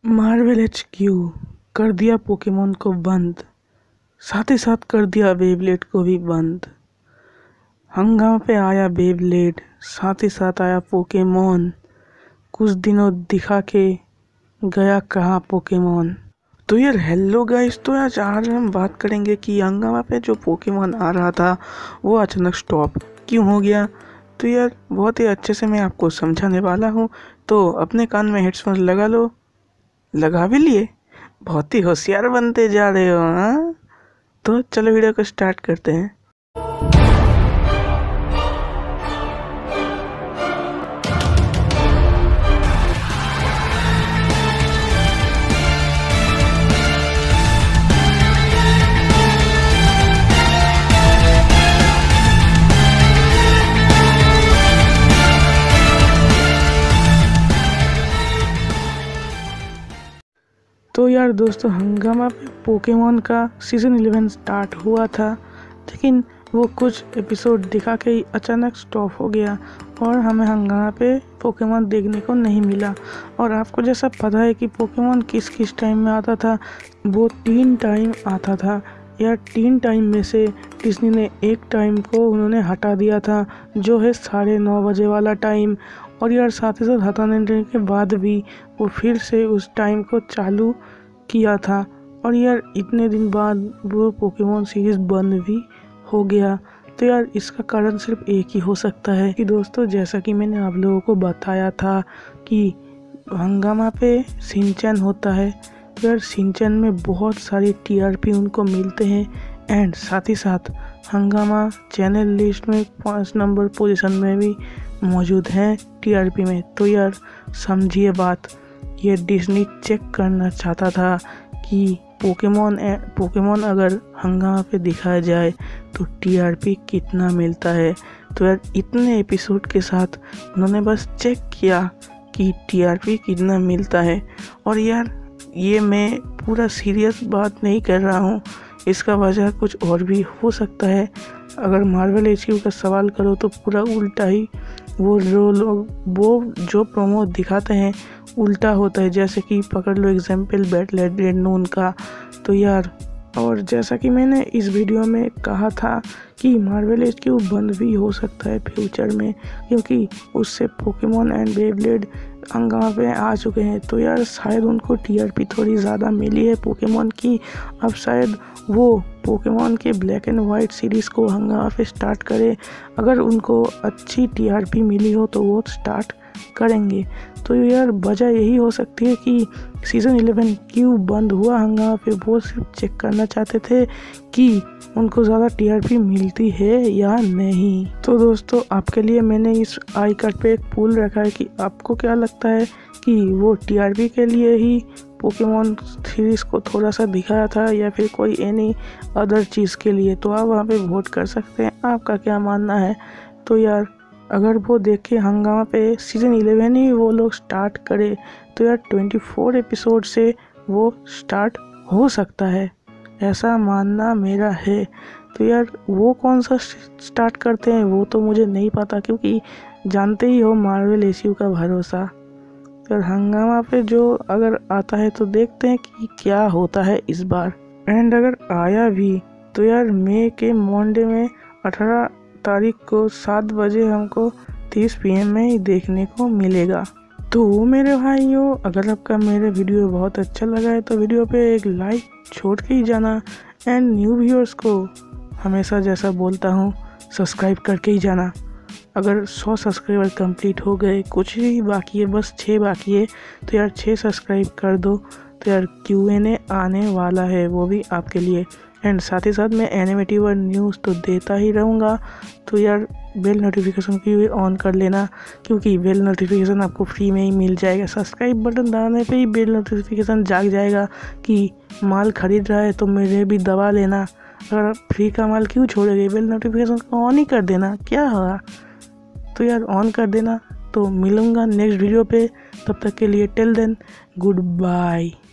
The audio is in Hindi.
मार्वल HQ कर दिया पोकेमॉन को बंद, साथ ही साथ कर दिया बेब्लेड को भी बंद। हंगामा पे आया बेब्लेड, साथ ही साथ आया पोकेमॉन। कुछ दिनों दिखा के गया कहाँ पोकेमॉन। तो यार हेलो गाइस, तो आज हम बात करेंगे कि हंगामा पे जो पोकेमॉन आ रहा था वो अचानक स्टॉप क्यों हो गया। तो यार बहुत ही अच्छे से मैं आपको समझाने वाला हूँ, तो अपने कान में हेडफोन लगा लो। लगा भी लिए? बहुत ही होशियार बनते जा रहे हो हाँ। तो चलो वीडियो को स्टार्ट करते हैं। तो यार दोस्तों, हंगामा पे पोकेमॉन का सीज़न 11 स्टार्ट हुआ था, लेकिन वो कुछ एपिसोड दिखा के ही अचानक स्टॉप हो गया और हमें हंगामा पे पोकेमॉन देखने को नहीं मिला। और आपको जैसा पता है कि पोकेमॉन किस किस टाइम में आता था, वो 3 टाइम आता था। यार 3 टाइम में से डिज्नी ने एक टाइम को उन्होंने हटा दिया था, जो है 9:30 बजे वाला टाइम। और यार साथ ही साथ हटाने के बाद भी वो फिर से उस टाइम को चालू किया था। और यार इतने दिन बाद वो पोकेमॉन सीरीज बंद भी हो गया। तो यार इसका कारण सिर्फ एक ही हो सकता है कि दोस्तों, जैसा कि मैंने आप लोगों को बताया था कि हंगामा पे शिनचैन होता है, तो यार शिनचैन में बहुत सारी TRP उनको मिलते हैं। एंड साथ ही साथ हंगामा चैनल लिस्ट में 5 नंबर पोजीशन में भी मौजूद हैं TRP में। तो यार समझिए बात, ये डिज्नी चेक करना चाहता था कि पोकेमॉन अगर हंगामा पे दिखाया जाए तो TRP कितना मिलता है। तो यार इतने एपिसोड के साथ उन्होंने बस चेक किया कि TRP कितना मिलता है। और यार ये मैं पूरा सीरियस बात नहीं कर रहा हूँ, इसका वजह कुछ और भी हो सकता है। अगर मार्वल HQ का सवाल करो तो पूरा उल्टा ही वो जो प्रोमो दिखाते हैं उल्टा होता है। जैसे कि पकड़ लो एग्जाम्पल बैटल नून का। तो यार और जैसा कि मैंने इस वीडियो में कहा था कि मार्वल HQ बंद भी हो सकता है फ्यूचर में, क्योंकि उससे पोकेमॉन एंड बेब्लेड हंगामा पे आ चुके हैं। तो यार शायद उनको TRP थोड़ी ज़्यादा मिली है पोकेमॉन की। अब शायद वो पोकेमॉन के ब्लैक एंड वाइट सीरीज़ को हंगामा पे स्टार्ट करे। अगर उनको अच्छी TRP मिली हो तो वो स्टार्ट करेंगे। तो यार वजह यही हो सकती है कि सीज़न 11 क्यों बंद हुआ हंगामा पे। वो सिर्फ चेक करना चाहते थे कि उनको ज़्यादा TRP मिलती है या नहीं। तो दोस्तों, आपके लिए मैंने इस आई कार्ड पे एक पोल रखा है कि आपको क्या लगता है कि वो TRP के लिए ही पोकेमॉन सीरीज़ को थोड़ा सा दिखाया था या फिर कोई एनी अदर चीज़ के लिए। तो आप वहाँ पे वोट कर सकते हैं, आपका क्या मानना है। तो यार अगर वो देखे हंगामा पे सीज़न 11 ही वो लोग स्टार्ट करे तो यार 24 एपिसोड से वो स्टार्ट हो सकता है, ऐसा मानना मेरा है। तो यार वो कौन सा स्टार्ट करते हैं वो तो मुझे नहीं पता, क्योंकि जानते ही हो मार्वल HQ का भरोसा। और हंगामा पे जो अगर आता है तो देखते हैं कि क्या होता है इस बार। एंड अगर आया भी तो यार मई के मंडे में 18 तारीख को 7 बजे हमको 30 PM में ही देखने को मिलेगा। तो मेरे भाइयों, अगर आपका मेरे वीडियो बहुत अच्छा लगा है तो वीडियो पे एक लाइक छोड़ के ही जाना। एंड न्यू व्यूअर्स को हमेशा जैसा बोलता हूँ, सब्सक्राइब करके ही जाना। अगर 100 सब्सक्राइबर कंप्लीट हो गए, कुछ ही बाकी है, बस 6 बाकी है, तो यार 6 सब्सक्राइब कर दो। तो यार Q&A आने वाला है, वो भी आपके लिए। एंड साथ ही साथ मैं एनिमेटिव और न्यूज़ तो देता ही रहूँगा। तो यार बेल नोटिफिकेशन की भी ऑन कर लेना, क्योंकि बेल नोटिफिकेशन आपको फ्री में ही मिल जाएगा। सब्सक्राइब बटन दबाने पे ही बेल नोटिफिकेशन जाग जाएगा कि माल खरीद रहा है तो मेरे भी दबा लेना। अगर फ्री का माल क्यों छोड़ेंगे, बेल नोटिफिकेशन को ऑन ही कर देना, क्या होगा। तो यार ऑन कर देना। तो मिलूँगा नेक्स्ट वीडियो पे, तब तक के लिए टिल देन गुड बाय।